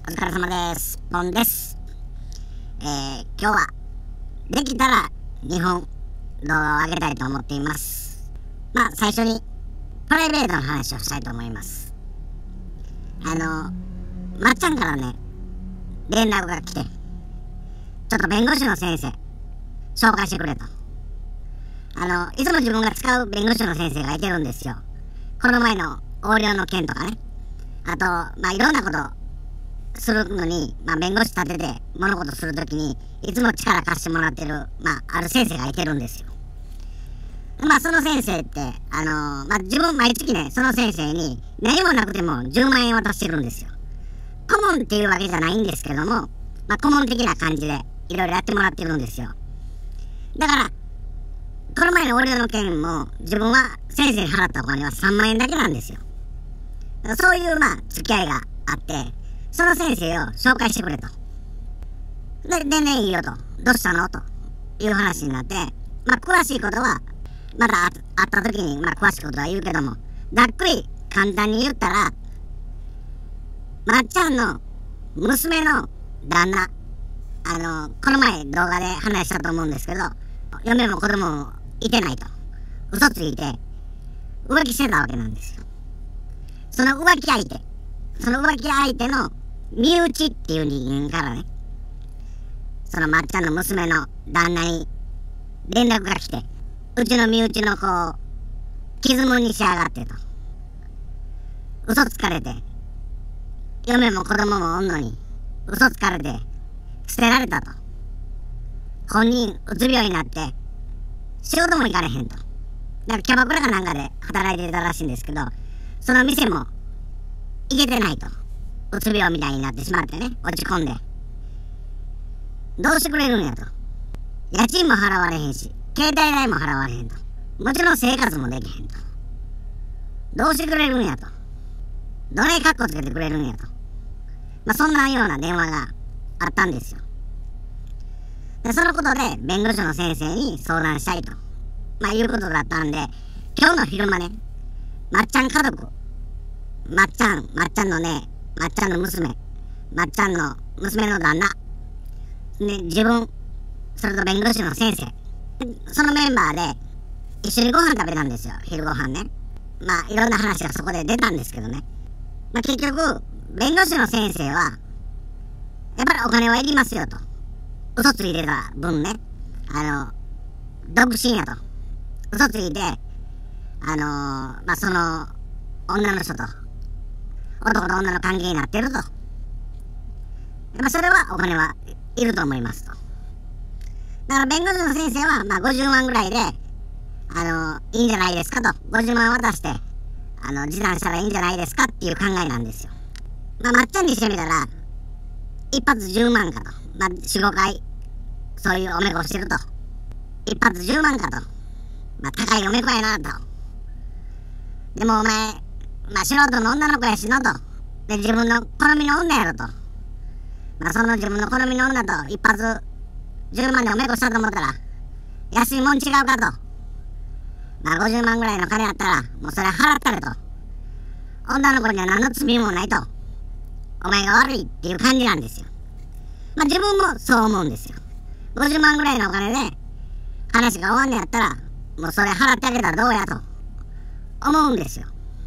お疲れ様です。ポンです。今日はできたら2本動画を上げたいと思っています。最初にプライベートの話をしたいと思います。まっちゃんからね、連絡が来て、ちょっと弁護士の先生紹介してくれと。いつも自分が使う弁護士の先生がいてるんですよ。この前の横領の件とかね、あといろんなことするのに、弁護士立てて物事するときにいつも力貸してもらってる、ある先生がいてるんですよ。その先生って自分毎月ね、その先生に何もなくても10万円渡してるんですよ。顧問っていうわけじゃないんですけども、顧問的な感じでいろいろやってもらってるんですよ。だからこの前の横領の件も自分は先生に払ったお金は3万円だけなんですよ。そういう付き合いがあって、その先生を紹介してくれと。でね、いいよと。どうしたのという話になって、詳しいことはまた会った時に詳しいことは言うけども、ざっくり簡単に言ったら、まっちゃんの娘の旦那、この前動画で話したと思うんですけど、嫁も子供もいてないと嘘ついて浮気してたわけなんですよ。その浮気相手の身内っていう人間からね、そのまっちゃんの娘の旦那に連絡が来て、うちの身内の子を傷もんにしやがってと、嘘つかれて、嫁も子供もおんのに嘘つかれて捨てられたと。本人うつ病になって仕事も行かれへんと。だからキャバクラかなんかで働いてたらしいんですけど、その店も行けてないと。うつ病みたいになってしまってね、落ち込んで、どうしてくれるんやと。家賃も払われへんし、携帯代も払われへんと。もちろん生活もできへんと。どうしてくれるんやと。どれカッコつけてくれるんやと。そんなような電話があったんですよ。でそのことで弁護士の先生に相談したいということだったんで、今日の昼間ね、まっちゃん家族、まっちゃんのね、まっちゃんの娘、まっちゃんの娘の旦那、ね、自分、それと弁護士の先生、そのメンバーで一緒にご飯食べたんですよ、昼ご飯ね。いろんな話がそこで出たんですけどね。結局、弁護士の先生は、やっぱりお金はいりますよと。嘘ついてた分ね、独身やと。嘘ついて、その女の人と、男と女の関係になってると。それはお金はいると思いますと。だから弁護士の先生は50万ぐらいでいいんじゃないですかと。50万渡して示談したらいいんじゃないですかっていう考えなんですよ。まっちゃんにしてみたら一発10万かと。4、5回そういうおめこしてると。一発10万かと。高いおめこやなと。でもお前素人の女の子やしのと。で自分の好みの女やろと。その自分の好みの女と一発10万でおめこしたと思ったら安いもん違うかと。50万ぐらいの金あったらもうそれ払ったれと。女の子には何の罪もないと。お前が悪いっていう感じなんですよ。自分もそう思うんですよ。50万ぐらいのお金で話が終わんねやったらもうそれ払ってあげたらどうやと思うんですよ。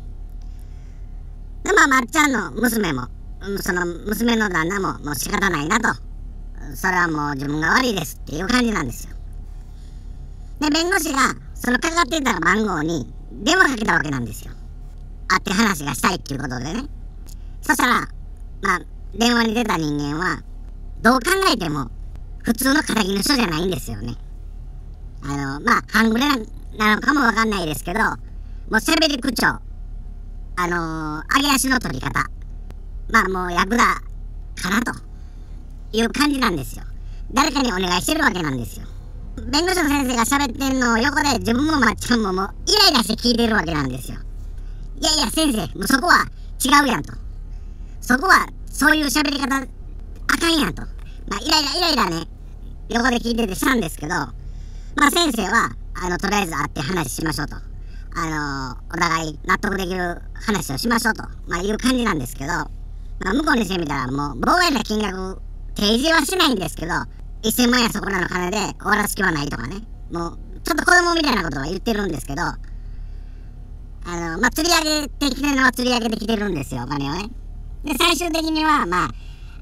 でまっちゃんの娘もその娘の旦那ももう仕方ないなと。それはもう自分が悪いですっていう感じなんですよ。で弁護士がそのかかっていた番号に電話かけたわけなんですよ。会って話がしたいっていうことでね。そしたら電話に出た人間はどう考えても普通の仇の人じゃないんですよね。半グレなのかもわかんないですけど、もう喋り口調、上げ足の取り方、もうヤクザかなという感じなんですよ。誰かにお願いしてるわけなんですよ。弁護士の先生が喋ってんのを横で自分もまっちゃんももうイライラして聞いてるわけなんですよ。いやいや先生、もうそこは違うやんと。そこはそういう喋り方あかんやんと。イライラね、横で聞いててしたんですけど、先生はとりあえず会って話しましょうと。お互い納得できる話をしましょうと、いう感じなんですけど、 まあ、向こうにしてみたらもう膨大な金額提示はしないんですけど、1000万やそこらの金で終わらす気はないとかね、もうちょっと子供みたいなことは言ってるんですけど、まあ、釣り上げてきてるのは釣り上げてきてるんですよ、お金をね。で、最終的にはまあ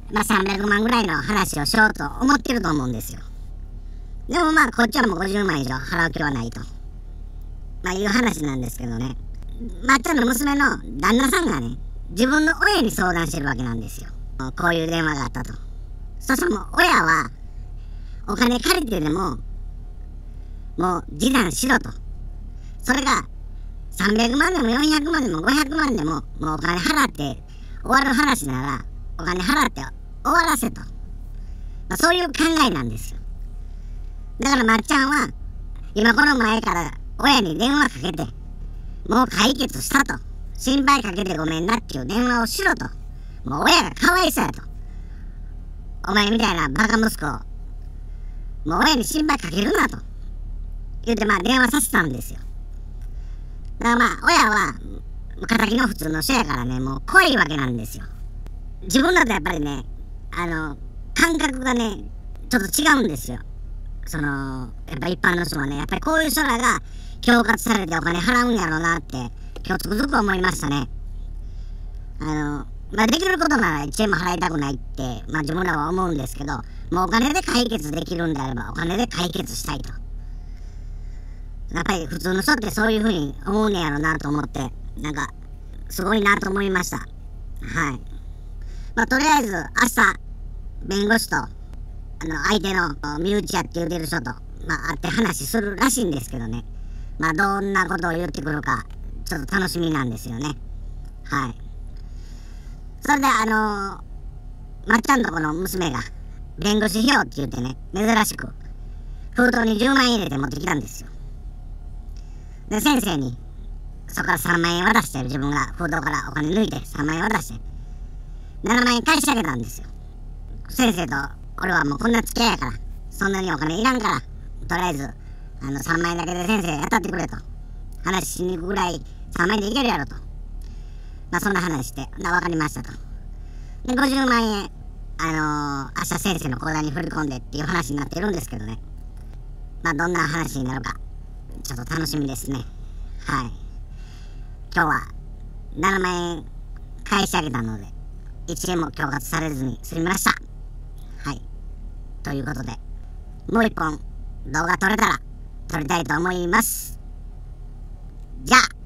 300万ぐらいの話をしようと思ってると思うんですよ。でもまあこっちはもう50万以上払う気はないと、まあいう話なんですけどね。まっちゃんの娘の旦那さんがね、自分の親に相談してるわけなんですよ。こういう電話があったと。そしたらもう親はお金借りてでももう示談しろと。それが300万でも400万でも500万でももうお金払って終わる話ならお金払って終わらせと、まあ、そういう考えなんですよ。だからまっちゃんは今この前から親に電話かけて、もう解決したと、心配かけてごめんなっていう電話をしろと、もう親がかわいそうやと、お前みたいなバカ息子もう親に心配かけるなと言ってまあ電話させたんですよ。だからまあ親は敵の普通の人やからね、もう怖いわけなんですよ。自分だとやっぱりね、感覚がねちょっと違うんですよ。やっぱ一般の人はね、やっぱりこういう人らが恐喝されてお金払うんやろうなって今日つくづく思いましたね。まあできることなら1円も払いたくないってまあ自分らは思うんですけど、もうお金で解決できるんであればお金で解決したいと。やっぱり普通の人ってそういう風に思うねやろなと思って、なんかすごいなと思いました。はい。まあとりあえず明日弁護士と相手の身内やって言うてる人と会って話するらしいんですけどね、まあどんなことを言ってくるかちょっと楽しみなんですよね。はい。それでまっちゃんとこの娘が弁護士費用って言ってね、珍しく封筒に10万円入れて持ってきたんですよ。で先生にそこから3万円渡して、自分が封筒からお金抜いて3万円渡して7万円返してあげたんですよ。先生と俺はもうこんな付き合いやからそんなにお金いらんから、とりあえず3万円だけで先生やったってくれと、話しに行くぐらい3万円でいけるやろと、まあそんな話して分かりましたと。で50万円明日先生の口座に振り込んでっていう話になってるんですけどね、まあどんな話になるかちょっと楽しみですね。はい。今日は7万円返してあげたので1円も恐喝されずに済みました。はい。ということでもう一本動画撮れたら撮りたいと思います。じゃあ